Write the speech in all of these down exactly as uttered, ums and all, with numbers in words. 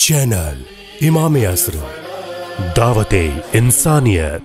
Channel इमाम असर दावत इंसानियत।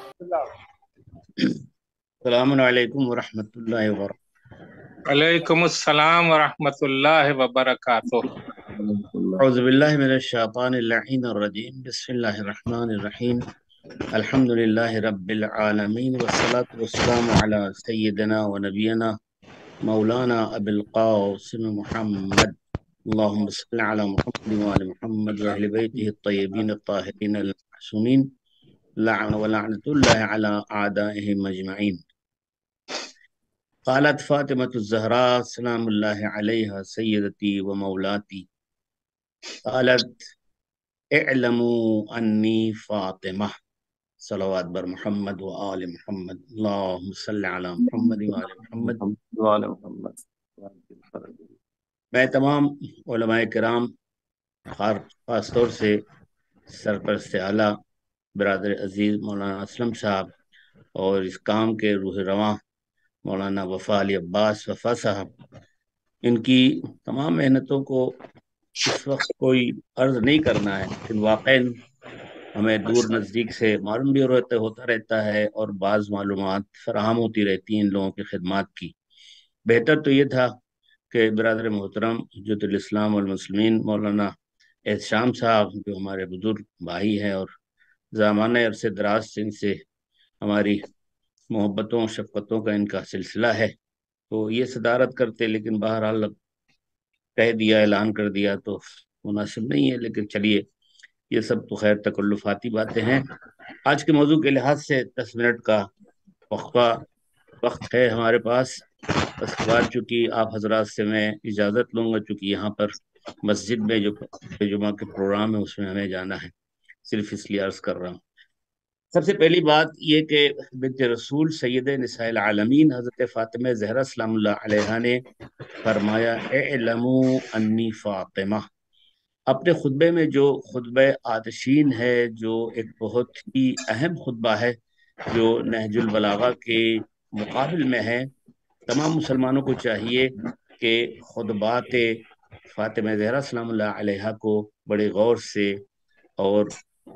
अस्सलामु अलैकुम वरहमतुल्लाहि वबरकातुहू। अलैकुमुस्सलाम वरहमतुल्लाहि वबरकातुह। औज़ु बिल्लाहि मिनश शैतानिर लईनिर रजीम। बिस्मिल्लाहिर रहमानिर रहीम। अल्हम्दुलिल्लाहि रब्बिल आलमीन वस्सलातु वस्सलामु अला सय्यिदिना व नबियना मौलाना अबुल क़ासिम मुहम्मद। अल्लाहुम्मा सल्लि अला मुहम्मद व आलि मुहम्मद व अहलि बैतिहि अत्तय्यबीन अत्ताहिरीन अल-मासूमीन लअन व लअनतुल्लाहि अला अअदाइहिम अजमईन। क़ालत फ़ातिमतु ज़हरा सलामुल्लाहि अलैहा सय्यदती व मौलाती। क़ालत इअलमू अन्नी फ़ातिमा। सलवात बर मुहम्मद व आले मुहम्मद। अल्लाहुम्मा सल्लि अला मुहम्मद व आले मुहम्मद। मैं तमाम उलमाए किराम, खास तौर से सरपरस्त आला बरादर अजीज़ मौलाना असलम साहब और इस काम के रूह रवां मौलाना वफ़ा अली अब्बास वफ़ा साहब, इनकी तमाम मेहनतों को इस वक्त कोई अर्ज नहीं करना है, लेकिन वाक़ई हमें दूर नज़दीक से मालूम भी रहता होता रहता है और बाज़ मालूमात फराहम होती रहती हैं इन लोगों की खिदमत की। बेहतर तो ये था कि बिरादर मोहतरम हुज्जतुल इस्लाम वल मुस्लिमीन मौलाना एहसाम साहब, जो हमारे बुजुर्ग भाई हैं और ज़माने अरसे दराज से इनसे हमारी मोहब्बतों शफ़क़तों का इनका सिलसिला है, तो ये सदारत करते, लेकिन बहरहाल कह दिया, ऐलान कर दिया तो मुनासिब नहीं है। लेकिन चलिए, ये सब तो खैर तकल्लुफ़ाती बातें हैं। आज के मौजू के लिहाज से दस मिनट का वक्फा वक्त है हमारे पास। उसके बाद चूँकि आप हजरात से मैं इजाज़त लूँगा, चूँकि यहाँ पर मस्जिद में जो जुमा के प्रोग्राम है उसमें हमें जाना है, सिर्फ इसलिए अर्ज़ कर रहा हूँ। सबसे पहली बात ये कि बिन्त रसूल सैयद निसाइल आलमीन हज़रत फ़ातिमा ज़हरा सलामुल्लाह अलैहा ने फरमाया, इअलमू अन्नी फ़ातिमा। अपने खुतबे में जो खुतबे आतशीन है, जो एक बहुत ही अहम खुतबा है, जो नहजुल बलागा के मुकाबिल में है, तमाम मुसलमानों को चाहिए कि खुतबात फ़ातिमा ज़हरा सलामुल्लाह अलैहा को बड़े गौर से और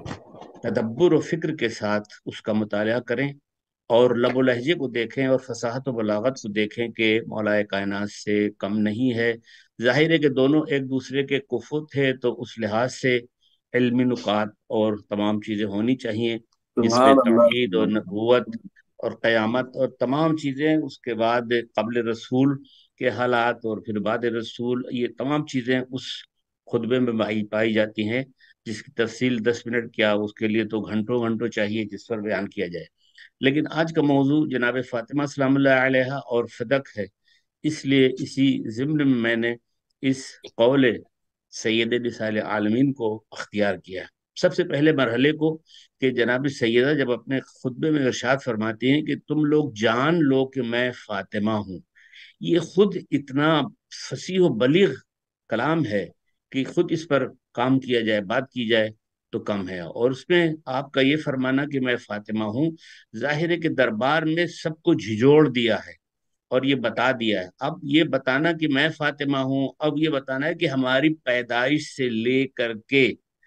तदब्बुर और फ़िक्र के साथ उसका मुताला करें और लब व लहजे को देखें और फसाहत व बलागत को देखें कि मौलाए कायनात से कम नहीं है। जाहिर है कि दोनों एक दूसरे के कुफुत थे, तो उस लिहाज से इल्मी नुकात और तमाम चीज़ें होनी चाहिए, जिसमें तौहीद और नबूवत और क़यामत और तमाम चीज़ें, उसके बाद क़ब्ल रसूल के हालात और फिर बाद रसूल, ये तमाम चीज़ें उस खुतबे में पाई पाई जाती हैं, जिसकी तफसील दस मिनट क्या, उसके लिए तो घंटों घंटों चाहिए जिस पर बयान किया जाए। लेकिन आज का मौजू जनाब फ़ातिमा सलामुल्लाह अलैहा और फ़दक है, इसलिए इसी ज़िम्न में मैंने इस कौल सैयद निसाइल आलमीन को अख्तियार किया। सबसे पहले मरहले को कि जनाब सैयदा जब अपने खुतबे में इरशाद फरमाती हैं कि तुम लोग जान लो कि मैं फ़ातिमा हूँ, ये खुद इतना फसीह व बलीग कलाम है कि खुद इस पर काम किया जाए, बात की जाए तो कम है। और उसमें आपका ये फरमाना कि मैं फ़ातिमा हूँ, जाहिर है कि दरबार में सबको झिझोड़ दिया है और ये बता दिया है। अब ये बताना कि मैं फ़ातिमा हूँ, अब ये बताना है कि हमारी पैदाइश से ले करके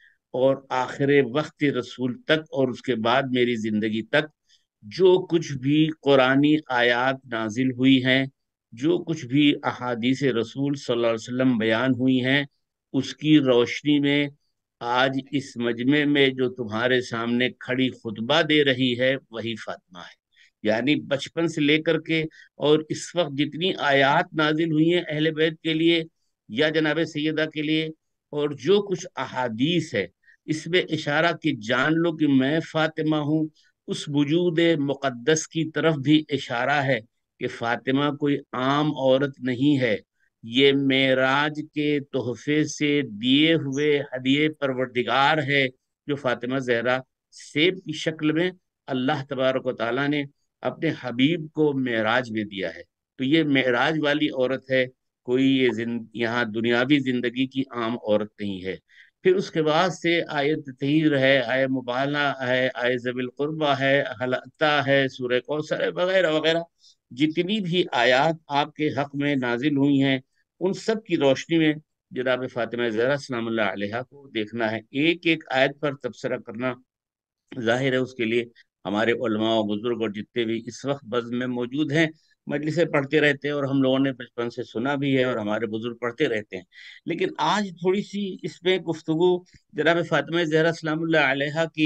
और आखिर वक्त रसूल तक और उसके बाद मेरी ज़िंदगी तक जो कुछ भी कुरानी आयात नाजिल हुई हैं, जो कुछ भी अहादीस रसूल सल्लल्लाहु अलैहि वसल्लम बयान हुई हैं, उसकी रोशनी में आज इस मजमे में जो तुम्हारे सामने खड़ी खुतबा दे रही है वही फातिमा है। यानी बचपन से लेकर के और इस वक्त जितनी आयात नाजिल हुई हैं अहले बैत के लिए या जनाब सैयदा के लिए, और जो कुछ अहादीस है, इसमें इशारा कि जान लो कि मैं फातिमा हूँ, उस वजूद मुक़द्दस की तरफ भी इशारा है कि फातिमा कोई आम औरत नहीं है, ये मेराज के तोहफे से दिए हुए हदिये परवरदिगार है, जो फातिमा ज़हरा सेब की शक्ल में अल्लाह तबारक व तआला ने अपने हबीब को मेराज में दिया है। तो ये मेराज वाली औरत है, कोई ये जिन यहाँ दुनियावी जिंदगी की आम औरत नहीं है। फिर उसके बाद से आय तहीर है, आय मुबाला है, आय ज़बिल कुर्बा है, हलता है, सूरह कौसर है, वगैरह वगैरह जितनी भी आयात आपके हक में नाजिल हुई हैं, उन सब की रोशनी में जनाब फातिमा ज़हरा सलाम अल्लाह अलैहा को देखना है, एक एक आयत पर तबसरा करना। जाहिर है उसके लिए हमारे उलमा और बुजुर्ग और जितने भी इस वक्त बज़्म में मौजूद हैं, मजलिसें पढ़ते रहते हैं, और हम लोगों ने बचपन से सुना भी है और हमारे बुजुर्ग पढ़ते रहते हैं। लेकिन आज थोड़ी सी इसमें गुफ्तगू जनाब फातिमा ज़हरा सलामुल्लाह अलैहा की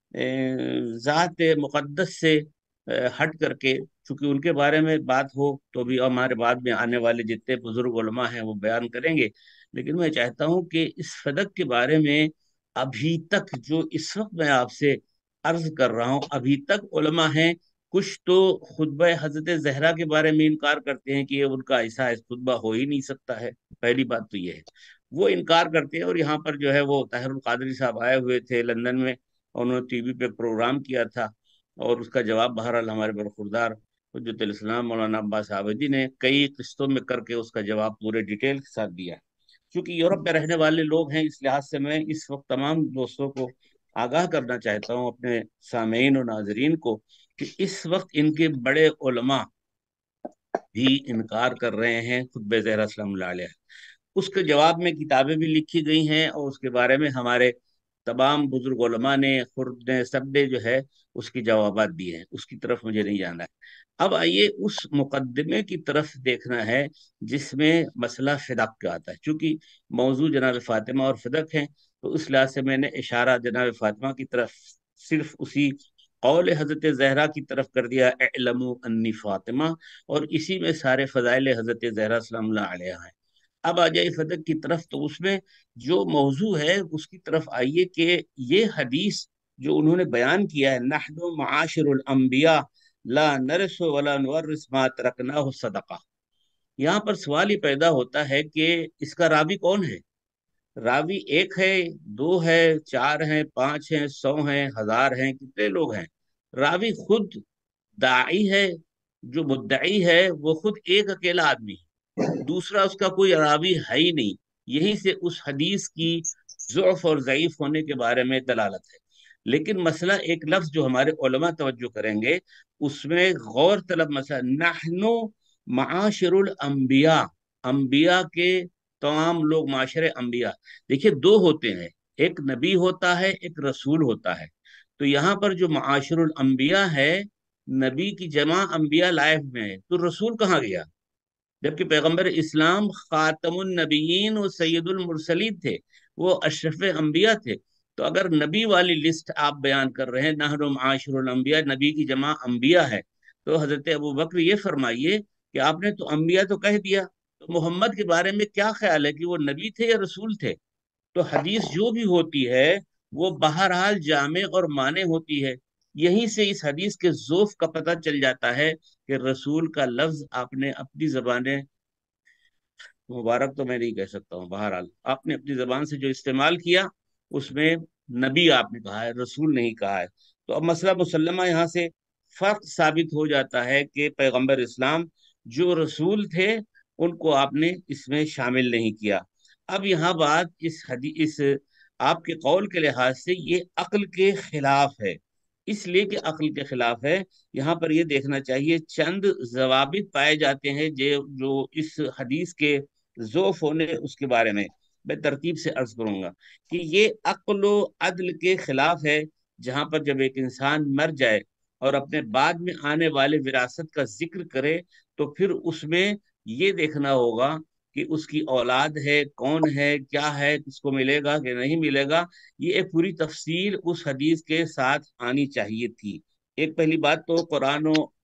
ज़ात मुक़द्दस से अ, हट करके, चूंकि उनके बारे में बात हो तो भी हमारे बाद में आने वाले जितने बुजुर्ग उलमा हैं वो बयान करेंगे। लेकिन मैं चाहता हूं कि इस फदक के बारे में अभी तक जो इस वक्त मैं आपसे अर्ज कर रहा हूं, अभी तक उलमा हैं, कुछ तो खुतबा हजरत जहरा के बारे में इनकार करते हैं कि ये उनका ऐसा खुतबा हो ही नहीं सकता है। पहली बात तो ये है, वो इनकार करते हैं। और यहाँ पर जो है वो ताहिरुल कादरी साहब आए हुए थे लंदन में, उन्होंने टीवी पे प्रोग्राम किया था, और उसका जवाब बहरहाल हमारे बरखुरदार हुज्जतुल इस्लाम मौलाना अब्बास आबदी ने कई किस्तों में करके उसका जवाब पूरे डिटेल के साथ दिया। क्योंकि यूरोप में रहने वाले लोग हैं, इस लिहाज से मैं इस वक्त तमाम दोस्तों को आगाह करना चाहता हूँ, अपने सामीन और नाजरीन को, कि इस वक्त इनके बड़े उलमा भी इनकार कर रहे हैं खुतबे ज़हरा सलामुल्लाह अलैहा। उसके जवाब में किताबें भी लिखी गई हैं, और उसके बारे में हमारे तमाम बुजुर्ग उलमा ने, खुद ने, सब ने जो है उसकी जवाबात दिए हैं। उसकी तरफ मुझे नहीं जाना है। अब आइए उस मुकदमे की तरफ देखना है जिसमें मसला फिदक का आता है। चूंकि मौजू जनाब फातिमा और फिदक है, तो उस लिहाज से मैंने इशारा जनाब फातिमा की तरफ सिर्फ उसी कौल हजरत जहरा की तरफ कर दिया, इल्मू अन्नी फातिमा, और इसी में सारे फजाइल हजरत जहरा सलामुल्लाह अलैहा हैं। अब आ जाए फदक की तरफ, तो उसमें जो मौजू है उसकी तरफ आइए कि ये हदीस जो उन्होंने बयान किया है, नहनु माशिरुल अंबिया ला नरसु वला नुवर्रिस मा तरकनाहु सदका, यहाँ पर सवाल ही पैदा होता है कि इसका रावी कौन है। रावी एक है, दो है, चार हैं, पांच हैं, सौ हैं, हजार हैं, कितने लोग हैं? रावी खुद दाई है, जो मुद्दई है वो खुद एक अकेला आदमी है, दूसरा उसका कोई रावी है ही नहीं। यही से उस हदीस की ज़ुअफ और ज़ईफ होने के बारे में दलालत है। लेकिन मसला, एक लफ्ज जो हमारे उलमा तवज्जो करेंगे, उसमें गौर तलब मसला, नहनु माशिरुल अंबिया, अंबिया के तमाम लोग, माशरे अंबिया। देखिए दो होते हैं, एक नबी होता है, एक रसूल होता है। तो यहाँ पर जो माशिरुल अंबिया है, नबी की जमा अंबिया लाइफ में है, तो रसूल कहाँ गया? जबकि पैगंबर इस्लाम खातमुन नबीयीन और सैयदुल मुरसलीन थे, वो अशरफ अंबिया थे। तो अगर नबी वाली लिस्ट आप बयान कर रहे हैं, नहरु माशिरुल अंबिया, नबी की जमा अंबिया है, तो हजरत अबू बकर ये फरमाइए कि आपने तो अंबिया तो कह दिया, तो मोहम्मद के बारे में क्या ख्याल है कि वो नबी थे या रसूल थे? तो हदीस जो भी होती है वो बहरहाल जामे और माने होती है। यहीं से इस हदीस के ज़ोफ का पता चल जाता है कि रसूल का लफ्ज आपने अपनी जबाने, मुबारक तो मैं नहीं कह सकता हूँ, बहरहाल आपने अपनी जबान से जो इस्तेमाल किया उसमें नबी आपने कहा है, रसूल नहीं कहा है। तो अब मसला मुसल्लमा यहाँ से फर्क साबित हो जाता है कि पैगंबर इस्लाम जो रसूल थे उनको आपने इसमें शामिल नहीं किया। अब यहाँ बात इस हदी इस आपके कौल के लिहाज से ये अक्ल के खिलाफ है। इसलिए कि अक्ल के खिलाफ है, यहाँ पर ये देखना चाहिए, चंद जवाबित पाए जाते हैं जो जो इस हदीस के जोफ होने उसके बारे में मैं तरतीब से अर्ज करूंगा कि ये अक्ल अदल के खिलाफ है। जहां पर जब एक इंसान मर जाए और अपने बाद में आने वाले विरासत का जिक्र करे, तो फिर उसमें ये देखना होगा कि उसकी औलाद है, कौन है, क्या है, किसको मिलेगा कि नहीं मिलेगा। ये एक पूरी तफसील उस हदीस के साथ आनी चाहिए थी। एक पहली बात तो कुरान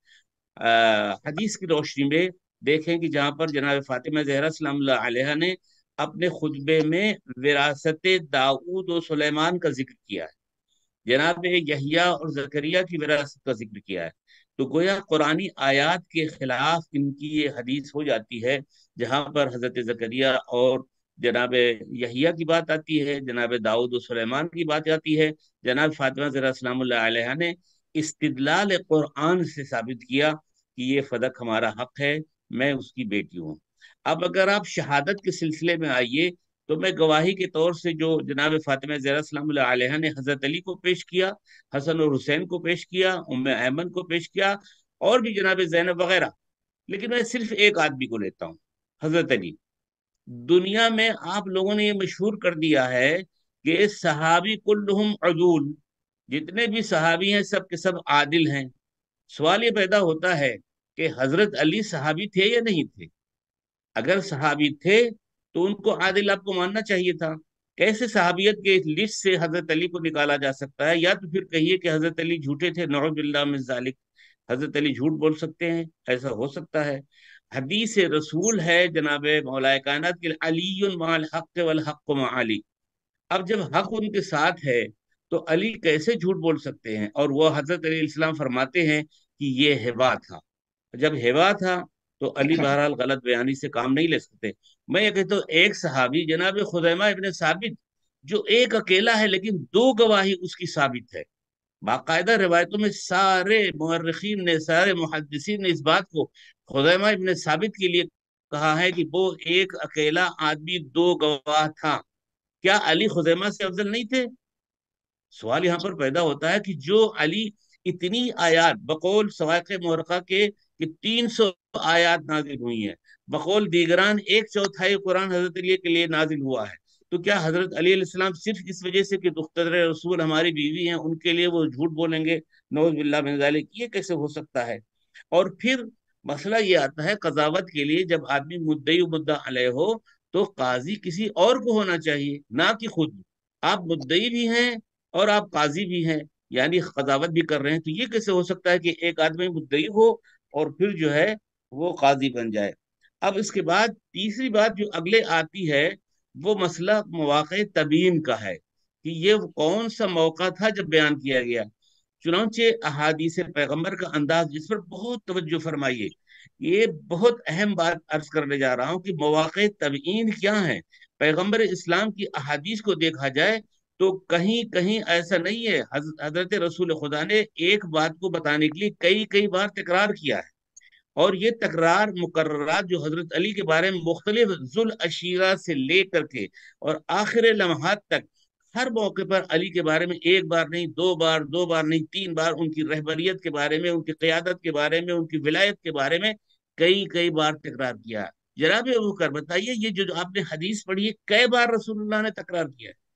आ, हदीस की रोशनी में देखें कि जहां पर जनाब फातिमा ज़हरा सलामुल्लाह अलैहा ने अपने खुतबे में विरासत दाऊद और सुलेमान का जिक्र किया है, जनाब यहिया और जकरिया की विरासत का जिक्र किया है, तो गोया कुरानी आयात के खिलाफ इनकी ये हदीस हो जाती है। जहां पर हजरत जकरिया और जनाब यहिया की बात आती है, जनाब दाऊद और सुलेमान की बात आती है, जनाब फातिमा ज़हरा सलामुल्लाह अलैहा ने इस्तिदलाल कुरान से साबित किया कि ये फदक हमारा हक है, मैं उसकी बेटी हूँ। अब अगर आप शहादत के सिलसिले में आइए, तो मैं गवाही के तौर से जो जनाब फातिमा ज़हरा सलामुल्लाह अलैहा ने हजरत अली को पेश किया, हसन और हुसैन को पेश किया, उम्मे ऐमन को पेश किया, और भी जनाब जैनब वगैरह, लेकिन मैं सिर्फ एक आदमी को लेता हूँ, हजरत अली। دنیا میں آپ لوگوں نے یہ مشہور کر دیا ہے کہ صحابی کلہم عدول، جتنے بھی صحابی ہیں سب کے سب عادل ہیں۔ سوال یہ پیدا ہوتا ہے کہ حضرت علی صحابی تھے یا نہیں تھے؟ اگر صحابی تھے تو ان کو عادل آپ کو ماننا چاہیے تھا۔ کیسے صحابیت کے اس لسٹ سے حضرت علی کو نکالا جا سکتا ہے؟ یا تو پھر کہیے کہ حضرت علی جھوٹے تھے، نعوذ باللہ من ذالک، حضرت علی جھوٹ بول سکتے ہیں، ایسا ہو سکتا ہے؟ حدیث رسول ہے جناب مولا کائنات کے علی مع الحق والحق مع علی، اب جب حق ان کے ساتھ ہے تو علی کیسے جھوٹ بول سکتے ہیں؟ اور وہ حضرت علی السلام فرماتے ہیں کہ یہ ہبا تھا، جب ہوا تھا تو علی بہرحال غلط بیانی سے کام نہیں لے سکتے۔ میں یہ کہتا ہوں ایک صحابی جناب خزیمہ ابن ثابت جو ایک اکیلا ہے لیکن دو گواہی اس کی ثابت ہے، باقاعدہ روایتوں میں سارے مورخین نے، سارے محدثین نے اس بات کو خزیمہ ابن ثابت کے لیے کہا ہے کہ وہ ایک اکیلا آدمی دو گواہ تھا۔ کیا علی خزیمہ سے افضل نہیں تھے؟ سوال یہاں پر پیدا ہوتا ہے کہ جو علی اتنی آیات بقول سوائق مورخہ کے کہ تین سو آیات نازل ہوئی ہیں، بقول دیگران ایک چوتھائی قرآن حضرت علی کے لیے نازل ہوا ہے، تو کیا حضرت علی علیہ السلام صرف اس وجہ سے کہ دختر رسول ہماری بیوی ہیں ان کے لیے وہ جھوٹ بولیں گے؟ نعوذ باللہ من ذالک، یہ کیسے ہو سکتا ہے؟ اور پھر مسئلہ یہ آتا ہے قضاوت کے لیے، جب آدمی مدعی و مدعا علیہ ہو تو قاضی کسی اور کو ہونا چاہیے نہ کہ خود۔ آپ مدعی بھی ہیں اور آپ قاضی بھی ہیں، یعنی قضاوت بھی کر رہے ہیں، تو یہ کیسے ہو سکتا ہے کہ ایک آدمی مدعی ہو اور پھر جو ہے وہ قاضی بن جائے؟ اب اس کے بعد تیسری بات جو اگلے آتی ہے وہ مسئلہ مواقع تبیین کا ہے کہ یہ کون سا موقع تھا جب بیان کیا گیا۔ چنانچہ احادیث پیغمبر کا انداز جس پر بہت توجہ فرمائیے، یہ بہت اہم بات عرض کرنے جا رہا ہوں کہ مواقع تبیین کیا ہے۔ پیغمبر اسلام کی احادیث کو دیکھا جائے تو کہیں کہیں ایسا نہیں ہے، حضرت رسول خدا نے ایک بات کو بتانے کے لیے کئی کئی بار تکرار کیا ہے، اور یہ تکرار مقررات جو حضرت علی کے بارے میں مختلف ذوالعشیرہ سے لے کر کے اور آخر لمحات تک ہر موقع پر علی کے بارے میں ایک بار نہیں، دو بار، دو بار نہیں، تین بار ان کی رہبریت کے بارے میں، ان کی قیادت کے بارے میں، ان کی ولایت کے بارے میں کئی کئی بار تکرار کیا۔ جناب ابوبکر بتائیے یہ جو آپ نے حدیث پڑھی ہے کئی بار رسول اللہ نے تکرار کیا ہے؟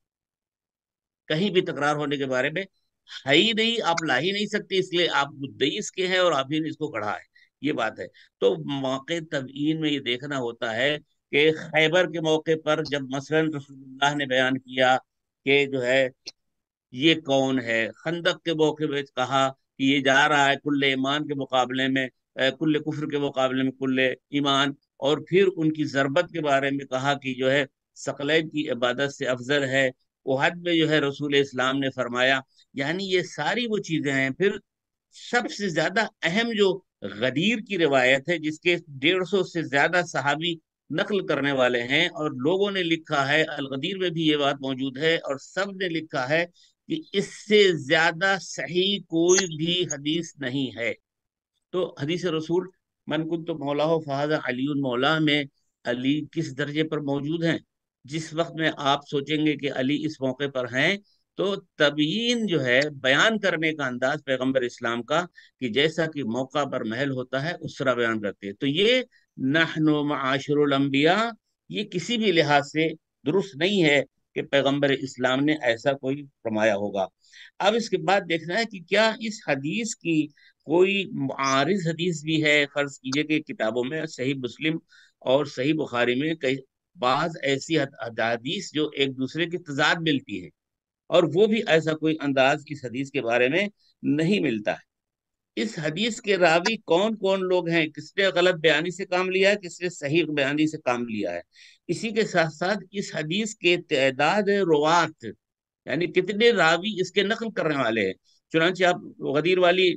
کہیں بھی تکرار ہونے کے بارے میں ہے ہی نہیں، آپ لا ہی نہیں سکتے، اس لیے آپ مدعی اس کے ہیں اور آپ ہی نے اس کو کڑھا ہے، یہ بات ہے۔ تو موقع تبیین میں یہ دیکھنا ہوتا ہے کہ خیبر کے موقع پر جب مثلا رسول اللہ نے بیان کیا کہ جو ہے یہ کون ہے، خندق کے موقع میں کہا کہ یہ جا رہا ہے کل ایمان کے مقابلے میں، کل کفر کے مقابلے میں کل ایمان، اور پھر ان کی ضربت کے بارے میں کہا کہ جو ہے ثقلین کی عبادت سے افضل ہے، احد میں جو ہے رسول اسلام نے فرمایا، یعنی یہ ساری وہ چیزیں ہیں۔ پھر سب سے زیادہ اہم جو غدیر کی روایت ہے جس کے ڈیڑھ سو سے زیادہ صحابی نقل کرنے والے ہیں، اور لوگوں نے لکھا ہے، الغدیر میں بھی یہ بات موجود ہے اور سب نے لکھا ہے کہ اس سے زیادہ صحیح کوئی بھی حدیث نہیں ہے۔ تو حدیث رسول من کنت مولا ہو فہذا علی مولا میں علی کس درجے پر موجود ہیں؟ جس وقت میں آپ سوچیں گے کہ علی اس موقع پر ہیں تو تبیین جو ہے بیان کرنے کا انداز پیغمبر اسلام کا کہ جیسا کہ موقع پر محل ہوتا ہے اس طرح بیان کرتے ہیں، تو یہ نحن معاشر الانبیاء یہ کسی بھی لحاظ سے درست نہیں ہے کہ پیغمبر اسلام نے ایسا کوئی فرمایا ہوگا۔ اب اس کے بعد دیکھنا ہے کہ کیا اس حدیث کی کوئی معارض حدیث بھی ہے؟ فرض کیجئے کہ کتابوں میں صحیح مسلم اور صحیح بخاری میں کئی بعض ایسی حدیث جو ایک دوسرے کی تضاد ملتی ہے، اور وہ بھی ایسا کوئی انداز اس حدیث کے بارے میں نہیں ملتا ہے۔ اس حدیث کے راوی کون کون لوگ ہیں، کس نے غلط بیانی سے کام لیا ہے، کس نے صحیح بیانی سے کام لیا ہے، اسی کے ساتھ ساتھ اس حدیث کے تعداد روات یعنی کتنے راوی اس کے نقل کرنے والے ہیں۔ چنانچہ آپ غدیر والی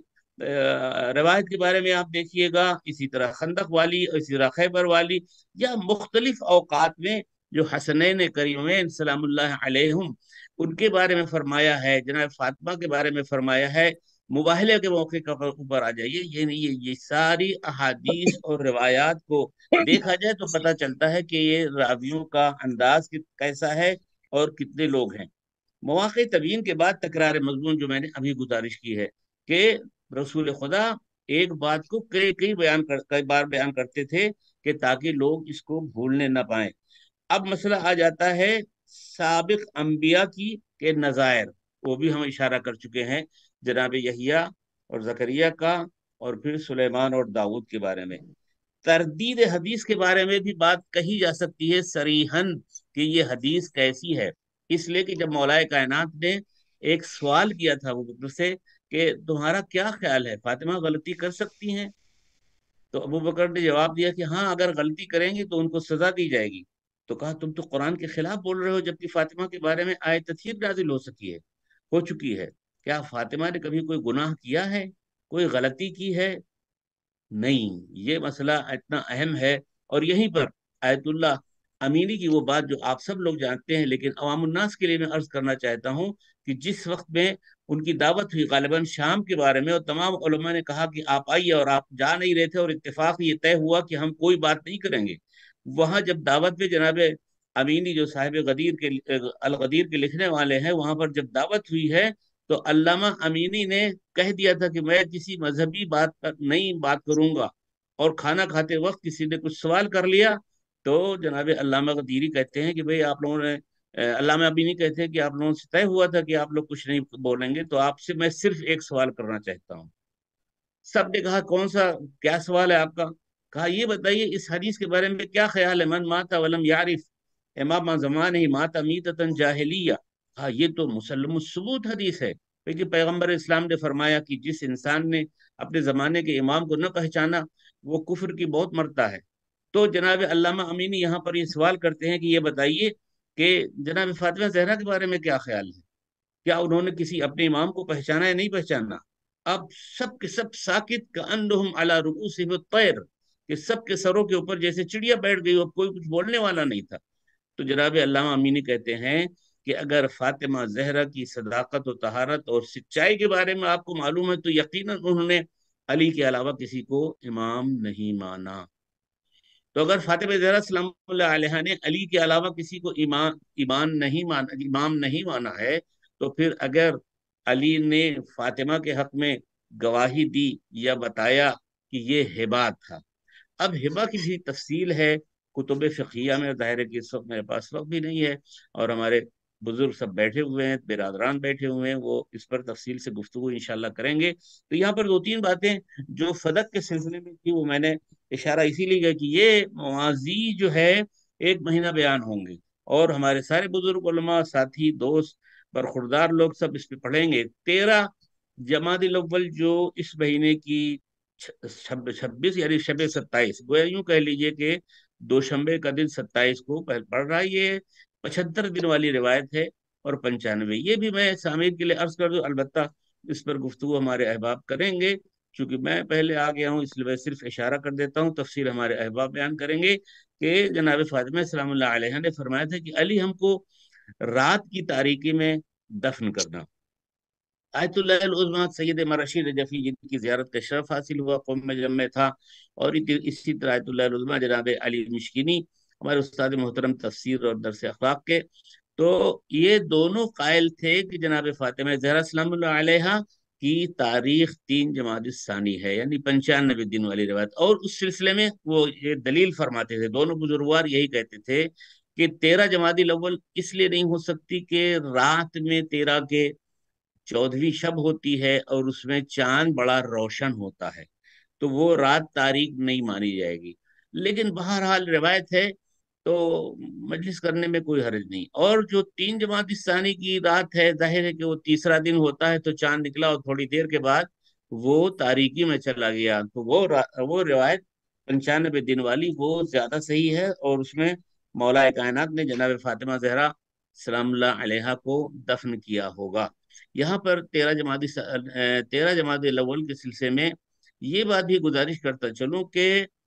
روایت کے بارے میں آپ دیکھیے گا، اسی طرح خندق والی، اسی طرح خیبر والی، یا مختلف اوقات میں جو حسنین کریمین سلام اللہ علیہم ان کے بارے میں فرمایا ہے، جناب فاطمہ کے بارے میں فرمایا ہے، مباہلے کے موقع کا اوپر آ جائیے، یہ نہیں ہے، یہ ساری احادیث اور روایات کو دیکھا جائے تو پتہ چلتا ہے کہ یہ راویوں کا انداز کیسا ہے اور کتنے لوگ ہیں۔ مواقع تبیین کے بعد تکرار مضمون جو میں نے ابھی گزارش کی ہے کہ رسول خدا ایک بات کو کئی کئی بیان کر کئی بار بیان کرتے تھے کہ تاکہ لوگ اس کو بھولنے نہ پائیں۔ اب مسئلہ آ جاتا ہے سابق انبیاء کی کے نظائر، وہ بھی ہم اشارہ کر چکے ہیں، جناب یحییٰ اور زکریا کا، اور پھر سلیمان اور داؤد کے بارے میں۔ تردید حدیث کے بارے میں بھی بات کہی جا سکتی ہے صریحاً کہ یہ حدیث کیسی ہے، اس لیے کہ جب مولا کائنات نے ایک سوال کیا تھا ابو بکر سے کہ تمہارا کیا خیال ہے، فاطمہ غلطی کر سکتی ہیں؟ تو ابو بکر نے جواب دیا کہ ہاں، اگر غلطی کریں گی تو ان کو سزا دی جائے گی۔ تو کہا تم تو قرآن کے خلاف بول رہے ہو، جبکہ فاطمہ کے بارے میں آیت تطہیر نازل ہو سکی ہے ہو چکی ہے، کیا فاطمہ نے کبھی کوئی گناہ کیا ہے، کوئی غلطی کی ہے؟ نہیں، یہ مسئلہ اتنا اہم ہے۔ اور یہیں پر آیت اللہ امینی کی وہ بات جو آپ سب لوگ جانتے ہیں، لیکن عوام الناس کے لیے میں عرض کرنا چاہتا ہوں کہ جس وقت میں ان کی دعوت ہوئی غالباً شام کے بارے میں، اور تمام علماء نے کہا کہ آپ آئیے، اور آپ جا نہیں رہے تھے، اور اتفاق یہ طے ہوا کہ ہم کوئی بات نہیں کریں گے، وہاں جب دعوت میں جناب امینی جو صاحب غدیر کے الغدیر کے لکھنے والے ہیں، وہاں پر جب دعوت ہوئی ہے تو علامہ امینی نے کہہ دیا تھا کہ میں کسی مذہبی بات پر نہیں بات کروں گا، اور کھانا کھاتے وقت کسی نے کچھ سوال کر لیا تو جناب علامہ غدیری کہتے ہیں کہ بھئی آپ لوگوں نے علامہ ابینی کہتے ہیں کہ آپ لوگوں سے طے ہوا تھا کہ آپ لوگ کچھ نہیں بولیں گے، تو آپ سے میں صرف ایک سوال کرنا چاہتا ہوں۔ سب نے کہا کون سا، کیا سوال ہے آپ کا؟ کہا یہ بتائیے اس حدیث کے بارے میں کیا خیال ہے، من مات ولم یعرف امام زمان ہی مات میتتن جاہلیہ۔ ہاں، یہ تو مسلم الثبوت حدیث ہے، کیونکہ پیغمبر اسلام نے فرمایا کہ جس انسان نے اپنے زمانے کے امام کو نہ پہچانا وہ کفر کی بہت مرتا ہے۔ تو جناب علامہ امینی یہاں پر یہ سوال کرتے ہیں کہ یہ بتائیے کہ جناب فاطمہ زہرا کے بارے میں کیا خیال ہے، کیا انہوں نے کسی اپنے امام کو پہچانا یا نہیں پہچانا؟ اب سب کے سب ساکت کأنہم علی رؤوسہم الطیر، کہ سب کے سروں کے اوپر جیسے چڑیا بیٹھ گئی، اور کوئی کچھ بولنے والا نہیں تھا۔ تو جناب علامہ امینی کہتے ہیں کہ اگر فاطمہ زہرا کی صداقت و طہارت اور سچائی کے بارے میں آپ کو معلوم ہے تو یقیناً انہوں نے علی کے علاوہ کسی کو امام نہیں مانا۔ تو اگر فاطمہ زہرا سلام اللہ علیہ نے علی کے علاوہ کسی کو ایمان ایمان نہیں مانا امام نہیں مانا ہے، تو پھر اگر علی نے فاطمہ کے حق میں گواہی دی یا بتایا کہ یہ ہبہ تھا، اب ہبہ کی بھی تفصیل ہے کتب فقہیہ میں، ظاہر ہے کہ اس وقت میرے پاس وقت بھی نہیں ہے، اور ہمارے بزرگ سب بیٹھے ہوئے ہیں، برادران بیٹھے ہوئے ہیں، وہ اس پر تفصیل سے گفتگو انشاءاللہ کریں گے۔ تو یہاں پر دو تین باتیں جو فدق کے سلسلے میں تھی وہ میں نے اشارہ اسی لیے کیا کہ یہ موازی جو ہے ایک مہینہ بیان ہوں گے، اور ہمارے سارے بزرگ علماء، ساتھی، دوست، برخوردار لوگ سب اس پہ پڑھیں گے۔ تیرہ جمادی الاول جو اس مہینے کی چھبیس یعنی شب ستائیس، گویا یوں کہہ لیجئے کہ دوشنبے کا دن ستائیس کو پڑھ رہا ہے، یہ پچہتر دن والی روایت ہے، اور پنچانوے یہ بھی میں سامعین کے لیے عرض کر دوں، البتہ اس پر گفتگو ہمارے احباب کریں گے، چونکہ میں پہلے آ گیا ہوں اس لیے میں صرف اشارہ کر دیتا ہوں، تفسیر ہمارے احباب بیان کریں گے کہ جناب فاطمہ سلام اللہ علیہ نے فرمایا تھا کہ علی ہم کو رات کی تاریکی میں دفن کرنا۔ آیت اللہ العظمیٰ سید مرشید رجفی جن کی زیارت کا شرف حاصل ہوا، قوم جم میں تھا، اور اسی طرح آیت اللہ العظمیٰ جناب علی مشکینی ہمارے استاد محترم تفسیر اور درس اخلاق کے، تو یہ دونوں قائل تھے کہ جناب فاطمہ زہرا سلام اللہ علیہ کی تاریخ تین جمادی الثانی ہے، یعنی پنچانوے دن والی روایت، اور اس سلسلے میں وہ یہ دلیل فرماتے تھے، دونوں بزرگوار یہی کہتے تھے کہ تیرہ جمادی الاول اس لیے نہیں ہو سکتی کہ رات میں تیرہ کے چودہویں شب ہوتی ہے اور اس میں چاند بڑا روشن ہوتا ہے، تو وہ رات تاریک نہیں مانی جائے گی، لیکن بہرحال روایت ہے تو مجلس کرنے میں کوئی حرج نہیں۔ اور جو تین جمادی الثانی کی رات ہے، ظاہر ہے کہ وہ تیسرا دن ہوتا ہے، تو چاند نکلا اور تھوڑی دیر کے بعد وہ تاریکی میں چلا گیا، تو وہ وہ روایت پنچانوے دن والی وہ زیادہ صحیح ہے، اور اس میں مولا کائنات نے جناب فاطمہ زہرا سلام اللہ علیہ کو دفن کیا ہوگا۔ یہاں پر تیرہ جمادی تیرہ جمادی الاول کے سلسلے میں یہ بات بھی گزارش کرتا چلوں کہ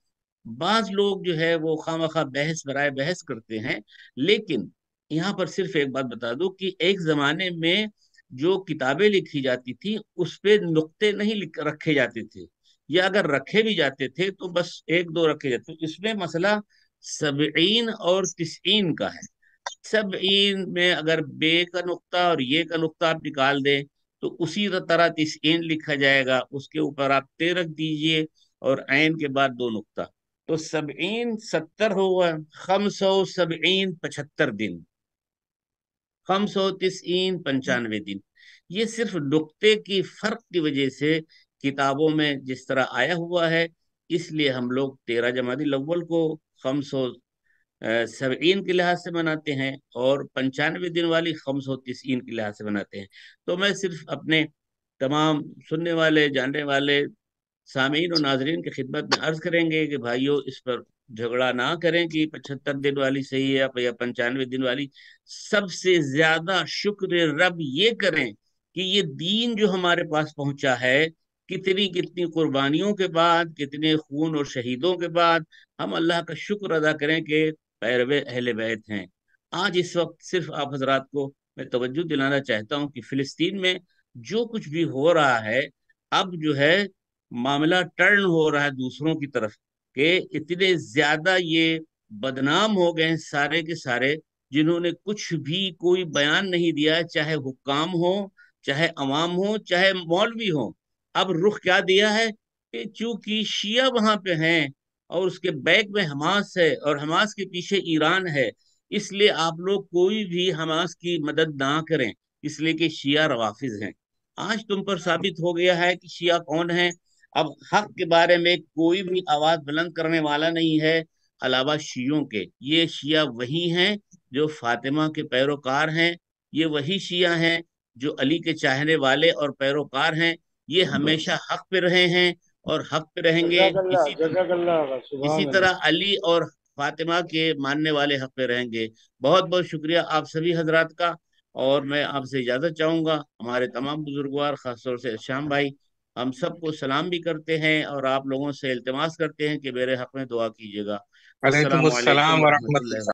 بعض لوگ جو ہے وہ خواہ بحث برائے بحث کرتے ہیں، لیکن یہاں پر صرف ایک بات بتا دوں کہ ایک زمانے میں جو کتابیں لکھی جاتی تھی اس پہ نقطے نہیں رکھے جاتے تھے، یا اگر رکھے بھی جاتے تھے تو بس ایک دو رکھے جاتے تھے۔ اس میں مسئلہ سبعین اور تسعین کا ہے۔ سبعین میں اگر بے کا نقطہ اور یہ کا نقطہ آپ نکال دیں تو اسی طرح تسعین لکھا جائے گا، اس کے اوپر آپ تے رکھ دیجئے اور عین کے بعد دو نقطہ، تو سبعین ستر ہوا، خمس و سبعین پچہتر دن، خمس و تسعین پنچانوے دن. یہ صرف نقطے کی فرق کی وجہ سے کتابوں میں جس طرح آیا ہوا ہے، اس لیے ہم لوگ تیرہ جمادی الاول کو خمس و سبعین کے لحاظ سے مناتے ہیں، اور پنچانوے دن والی خمس و تسعین کے لحاظ سے مناتے ہیں. تو میں صرف اپنے تمام سننے والے، جاننے والے سامعین و ناظرین کی خدمت میں عرض کریں گے کہ بھائیو اس پر جھگڑا نہ کریں کہ پچہتر دن والی صحیح ہے یا پنچانوے دن والی. سب سے زیادہ شکر رب یہ کریں کہ یہ دین جو ہمارے پاس پہنچا ہے، کتنی کتنی قربانیوں کے بعد، کتنے خون اور شہیدوں کے بعد ہم اللہ کا شکر ادا کریں کہ پیرو اہل بیت ہیں. آج اس وقت صرف آپ حضرات کو میں توجہ دلانا چاہتا ہوں کہ فلسطین میں جو کچھ بھی ہو رہا ہے، اب جو ہے معاملہ ٹرن ہو رہا ہے دوسروں کی طرف، کہ اتنے زیادہ یہ بدنام ہو گئے ہیں سارے کے سارے، جنہوں نے کچھ بھی کوئی بیان نہیں دیا، چاہے حکام ہو، چاہے عوام ہو، چاہے مولوی ہو. اب رخ کیا دیا ہے کہ چونکہ شیعہ وہاں پہ ہیں اور اس کے بیک میں حماس ہے اور حماس کے پیچھے ایران ہے، اس لیے آپ لوگ کوئی بھی حماس کی مدد نہ کریں، اس لیے کہ شیعہ روافظ ہیں. آج تم پر ثابت ہو گیا ہے کہ شیعہ کون ہیں. اب حق کے بارے میں کوئی بھی آواز بلند کرنے والا نہیں ہے علاوہ شیعوں کے. یہ شیعہ وہی ہیں جو فاطمہ کے پیروکار ہیں، یہ وہی شیعہ ہیں جو علی کے چاہنے والے اور پیروکار ہیں. یہ ہمیشہ حق پہ رہے ہیں اور حق پہ رہیں گے. جزاک اللہ، اسی جزاک اللہ، اسی سبحان طرح اللہ. علی اور فاطمہ کے ماننے والے حق پہ رہیں گے. بہت بہت شکریہ آپ سبھی حضرات کا، اور میں آپ سے اجازت چاہوں گا. ہمارے تمام بزرگوار خاص طور سے شام بھائی ہم سب کو سلام بھی کرتے ہیں اور آپ لوگوں سے التماس کرتے ہیں کہ میرے حق میں دعا کیجیے گا. علیکم السلام السلام علیکم ورحمۃ ورحمۃ اللہ.